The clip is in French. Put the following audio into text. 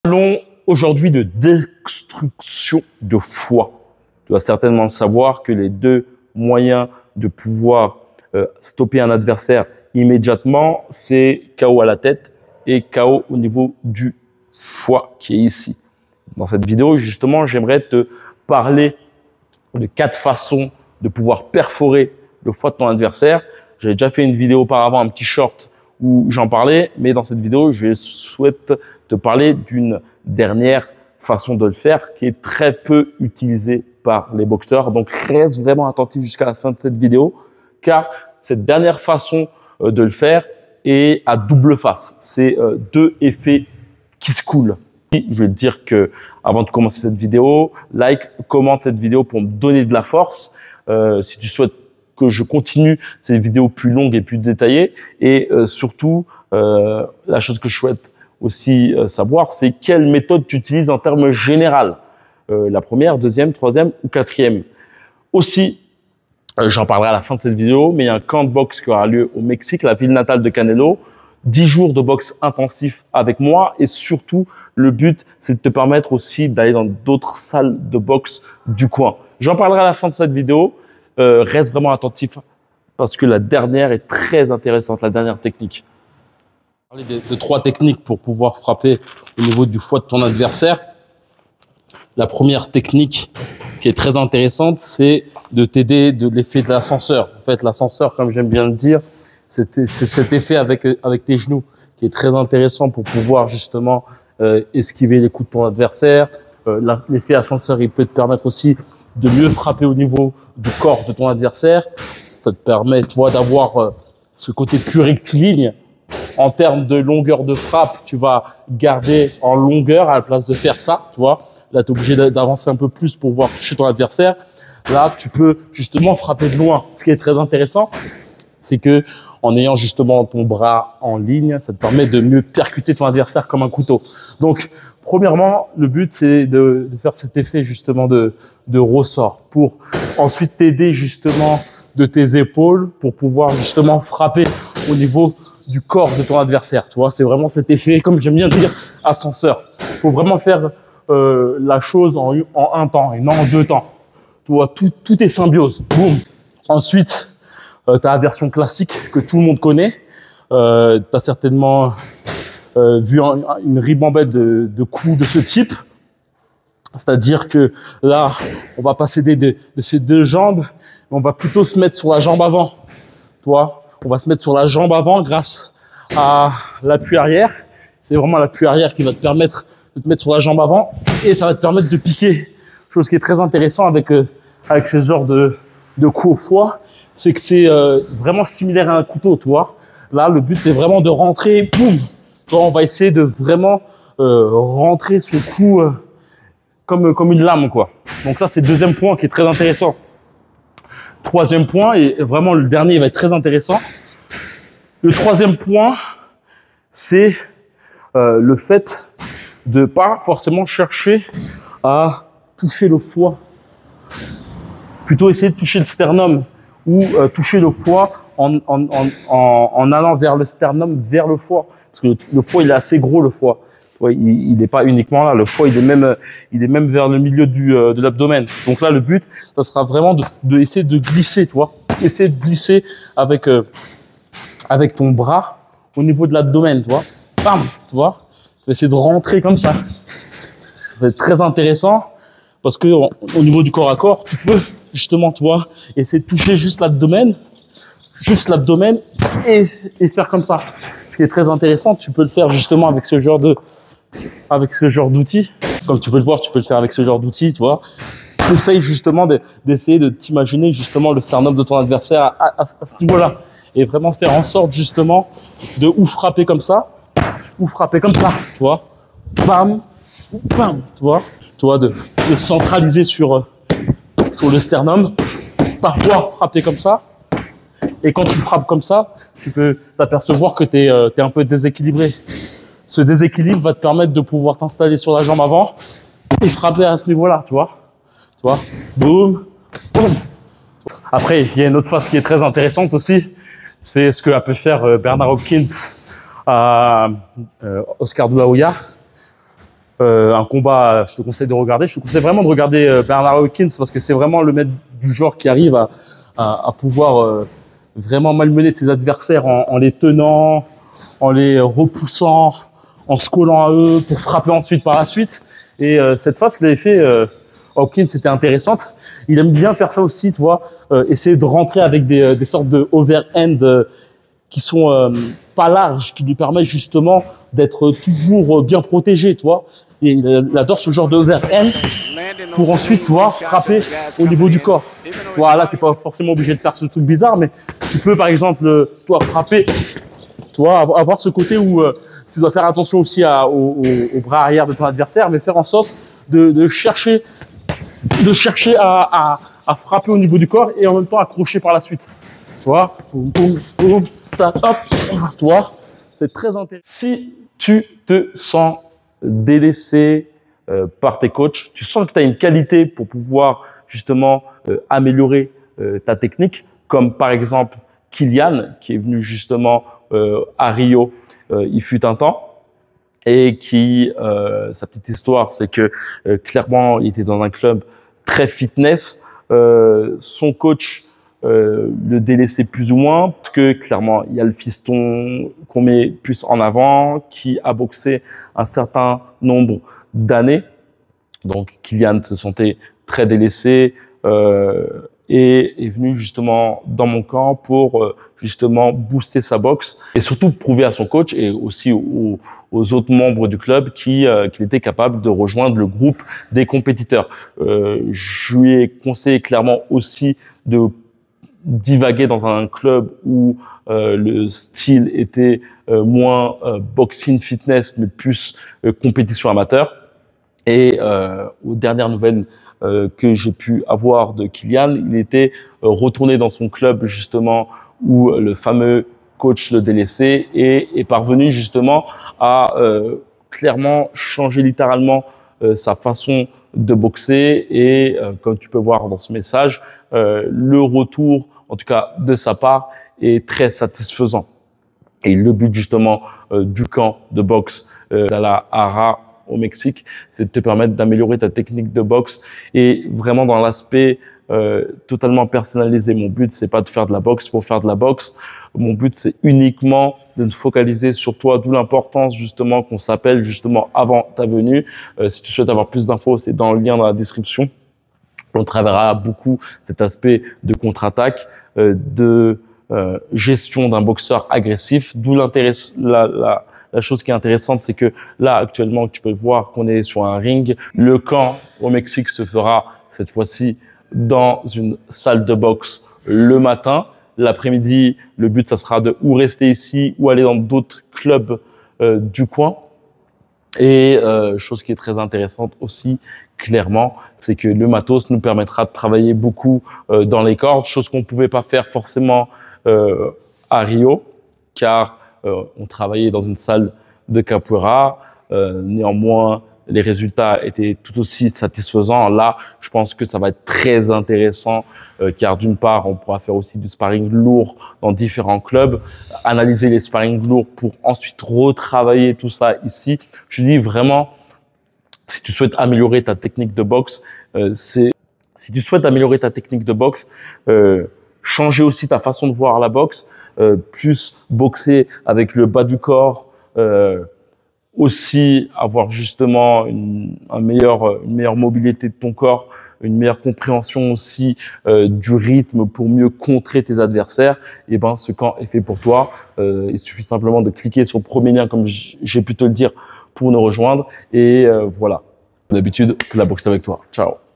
Parlons aujourd'hui de destruction de foie. Tu dois certainement savoir que les deux moyens de pouvoir stopper un adversaire immédiatement, c'est KO à la tête et KO au niveau du foie qui est ici. Dans cette vidéo, justement, j'aimerais te parler de 4 façons de pouvoir perforer le foie de ton adversaire. J'avais déjà fait une vidéo auparavant, un petit short où j'en parlais, mais dans cette vidéo, je souhaite te parler d'une dernière façon de le faire qui est très peu utilisée par les boxeurs. Donc, reste vraiment attentif jusqu'à la fin de cette vidéo, car cette dernière façon de le faire est à double face. C'est deux effets qui se coulent. Je vais te dire que avant de commencer cette vidéo, like, commente cette vidéo pour me donner de la force. Si tu souhaites que je continue ces vidéos plus longues et plus détaillées, et surtout, la chose que je souhaite aussi savoir, c'est quelle méthode tu utilises en termes général. La première, deuxième, troisième ou quatrième. Aussi, j'en parlerai à la fin de cette vidéo, mais il y a un camp de boxe qui aura lieu au Mexique, la ville natale de Canelo. 10 jours de boxe intensif avec moi, et surtout, le but, c'est de te permettre aussi d'aller dans d'autres salles de boxe du coin. J'en parlerai à la fin de cette vidéo. Reste vraiment attentif parce que la dernière est très intéressante, la dernière technique. Je vais parler de 3 techniques pour pouvoir frapper au niveau du foie de ton adversaire. La première technique qui est très intéressante, c'est de t'aider de l'effet de l'ascenseur. En fait, l'ascenseur, comme j'aime bien le dire, c'est cet effet avec tes genoux qui est très intéressant pour pouvoir justement esquiver les coups de ton adversaire. L'effet ascenseur, il peut te permettre aussi de mieux frapper au niveau du corps de ton adversaire. Ça te permet, toi, d'avoir ce côté plus rectiligne. En termes de longueur de frappe, tu vas garder en longueur à la place de faire ça, tu vois. Là, tu es obligé d'avancer un peu plus pour pouvoir toucher ton adversaire. Là, tu peux justement frapper de loin. Ce qui est très intéressant, c'est que en ayant justement ton bras en ligne, ça te permet de mieux percuter ton adversaire comme un couteau. Donc, premièrement, le but, c'est de faire cet effet justement de ressort pour ensuite t'aider justement de tes épaules pour pouvoir justement frapper au niveau du corps de ton adversaire. Tu vois, c'est vraiment cet effet, comme j'aime bien dire, ascenseur. Il faut vraiment faire la chose en un temps et non en 2 temps. Tu vois, tout est symbiose. Boum. Ensuite, tu as la version classique que tout le monde connaît. Tu as certainement vu une ribambelle de coups de ce type. C'est-à-dire que là, on va pas s'aider de ces 2 jambes, mais on va plutôt se mettre sur la jambe avant. Tu vois, on va se mettre sur la jambe avant grâce à l'appui arrière. C'est vraiment l'appui arrière qui va te permettre de te mettre sur la jambe avant et ça va te permettre de piquer. Chose qui est très intéressant avec ce genre de coups au foie, c'est que c'est vraiment similaire à un couteau, tu vois. Là, le but, c'est vraiment de rentrer, boum. Tu vois, on va essayer de vraiment rentrer ce coup comme une lame, quoi. Donc ça, c'est le 2e point qui est très intéressant. 3e point, et vraiment le dernier va être très intéressant. Le 3e point, c'est le fait de pas forcément chercher à toucher le foie. Plutôt essayer de toucher le sternum ou toucher le foie en allant vers le sternum, vers le foie. Parce que le foie, il est assez gros, le foie. Ouais, il n'est pas uniquement là. Le foie, il est même vers le milieu de l'abdomen. Donc là, le but, ça sera vraiment de essayer de glisser, tu vois. Essayer de glisser avec ton bras au niveau de l'abdomen, tu vois. Bam, tu vois. Tu vas essayer de rentrer comme ça. Ça va être très intéressant parce que au niveau du corps à corps, tu peux justement, tu vois, essayer de toucher juste l'abdomen et faire comme ça. Ce qui est très intéressant, tu peux le faire justement avec ce genre d'outils. Comme tu peux le voir, tu peux le faire avec ce genre d'outils, tu vois. Essaye justement d'essayer de t'imaginer justement le sternum de ton adversaire à ce niveau-là. Et vraiment faire en sorte justement de ou frapper comme ça, ou frapper comme ça, tu vois. Bam, bam, tu vois. Tu vois, de centraliser sur le sternum. Parfois frapper comme ça. Et quand tu frappes comme ça, tu peux t'apercevoir que tu es un peu déséquilibré. Ce déséquilibre va te permettre de pouvoir t'installer sur la jambe avant et frapper à ce niveau-là, tu vois. Tu vois, boum, boum. Après, il y a une autre phase qui est très intéressante aussi. C'est ce que a pu faire Bernard Hopkins à Oscar de la Hoya. un combat, je te conseille de regarder. Je te conseille vraiment de regarder Bernard Hopkins parce que c'est vraiment le maître du genre qui arrive à pouvoir vraiment malmener ses adversaires en les tenant, en les repoussant, en se collant à eux pour frapper ensuite par la suite. Et cette phase qu'il avait fait, Hopkins, c'était intéressante. Il aime bien faire ça aussi, tu vois, essayer de rentrer avec des sortes de overhand qui sont pas larges, qui lui permettent justement d'être toujours bien protégé, tu vois. Et il adore ce genre d'overhand pour ensuite, tu vois, frapper au niveau du corps. Voilà, là, t'es pas forcément obligé de faire ce truc bizarre, mais tu peux, par exemple, toi, frapper, tu vois, avoir ce côté où tu dois faire attention aussi au bras arrière de ton adversaire, mais faire en sorte de chercher à frapper au niveau du corps et en même temps accrocher par la suite. Tu vois, boum, boum, boum, hop, tu vois, c'est très intéressant. Si tu te sens délaissé par tes coachs, tu sens que tu as une qualité pour pouvoir justement améliorer ta technique, comme par exemple Kylian, qui est venu justement à Rio, il fut un temps, et qui, sa petite histoire, c'est que clairement, il était dans un club très fitness, son coach le délaisser plus ou moins, parce que clairement, il y a le fiston qu'on met plus en avant, qui a boxé un certain nombre d'années. Donc, Kylian se sentait très délaissé et est venu justement dans mon camp pour justement booster sa boxe et surtout prouver à son coach et aussi aux autres membres du club qu'il était capable de rejoindre le groupe des compétiteurs. Je lui ai conseillé clairement aussi de divaguer dans un club où le style était moins boxing fitness mais plus compétition amateur. Et aux dernières nouvelles que j'ai pu avoir de Kylian, il était retourné dans son club justement où le fameux coach le délaissait et est parvenu justement à clairement changer littéralement sa façon de boxer et comme tu peux voir dans ce message, le retour, en tout cas de sa part, est très satisfaisant. Et le but justement du camp de boxe Guadalajara au Mexique, c'est de te permettre d'améliorer ta technique de boxe et vraiment dans l'aspect totalement personnalisé. Mon but, c'est pas de faire de la boxe pour faire de la boxe. Mon but, c'est uniquement de me focaliser sur toi, d'où l'importance justement qu'on s'appelle justement avant ta venue. Si tu souhaites avoir plus d'infos, c'est dans le lien dans la description. On travaillera beaucoup cet aspect de contre-attaque, de gestion d'un boxeur agressif, d'où l'intérêt, la chose qui est intéressante, c'est que là, actuellement, tu peux voir qu'on est sur un ring. Le camp au Mexique se fera cette fois-ci dans une salle de boxe le matin. L'après-midi, le but, ça sera de ou rester ici ou aller dans d'autres clubs du coin. Et chose qui est très intéressante aussi, clairement, c'est que le matos nous permettra de travailler beaucoup dans les cordes, chose qu'on ne pouvait pas faire forcément à Rio, car on travaillait dans une salle de capoeira. Néanmoins, les résultats étaient tout aussi satisfaisants. Là, je pense que ça va être très intéressant, car d'une part, on pourra faire aussi du sparring lourd dans différents clubs, analyser les sparring lourds pour ensuite retravailler tout ça ici. Je dis vraiment, si tu souhaites améliorer ta technique de boxe, changer aussi ta façon de voir la boxe, plus boxer avec le bas du corps, aussi avoir justement une meilleure mobilité de ton corps, une meilleure compréhension aussi du rythme pour mieux contrer tes adversaires, et ben ce camp est fait pour toi. Il suffit simplement de cliquer sur le premier lien comme j'ai pu te le dire pour nous rejoindre et voilà. D'habitude, la boxe avec toi. Ciao.